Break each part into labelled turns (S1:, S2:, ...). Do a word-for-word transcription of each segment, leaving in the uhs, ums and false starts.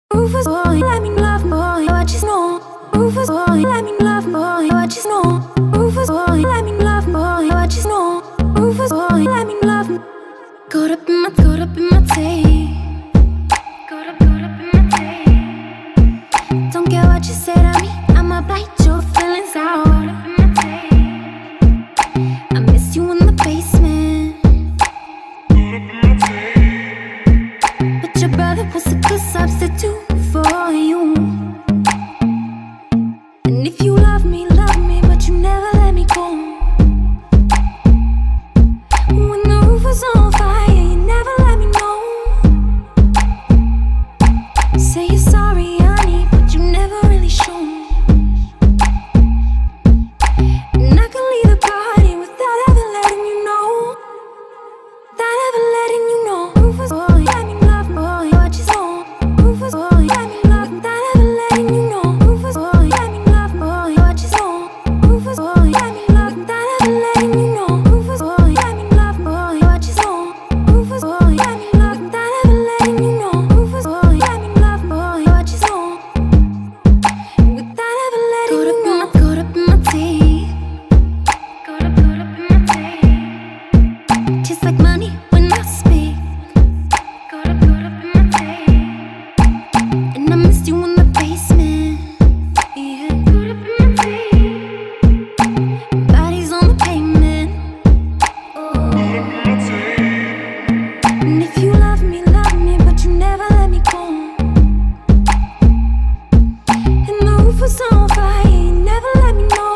S1: Rufus boy, let me love boy, what you know. Rufus boy, let me love boy, what you know. Rufus boy, let me love boy, what you know. Rufus boy, let me love. Caught up in my, caught up in my tape. Caught up, caught up in my tape. Don't care what you say to me, I'ma bite your feelings out. Caught up in my tape. I miss you in the basement. Caught up in my tape. But your brother was a good substitute for you. And if you love me, love me, but you never let me go. When the roof was on fire, you never let me know. Say you're sorry, honey, but you never really show. And I can leave the party without ever letting you know. Without ever letting you know. Rufus boy, let me love boy, what you know. Rufus boy, let me love, without ever letting you know. Rufus boy, let me love boy, what you know. Rufus boy, let me love, without ever letting you know. Rufus boy, let me love boy, what you know. Rufus boy, let me love, without ever letting you know. Rufus boy, let me love boy, what you know. Without ever letting you know. Caught up in my teeth. Caught up, caught up in my teeth. Just like money when I speak. Caught up, caught up in my teeth. And I missed you in the basement. Yeah. Caught up in my teeth. Bodies on the pavement. Oh. And if you love me, love me, but you never let me go. And the roof was on fire, you never let me know.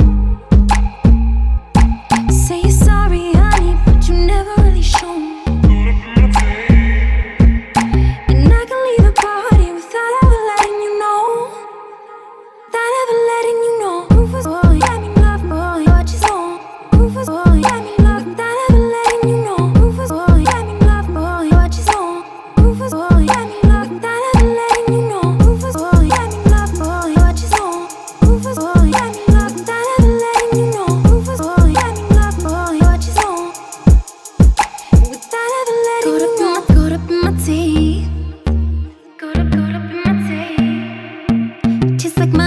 S1: Say you're sorry, honey, but you never really show. And I can leave the party without ever letting you know. Without ever letting you know. Rufus boy, let me love boy, what you know. Rufus boy, let me love, without ever letting you know. Rufus boy, let me love boy, what you know. Rufus boy, let me love, without ever letting you know. Rufus boy, let me love boy, what you know. Rufus boy, let me love, without ever letting you know. Rufus boy, let me love boy, what you know. Without ever letting you know. Caught up in my teeth. Caught up, caught up in my teeth. Just like my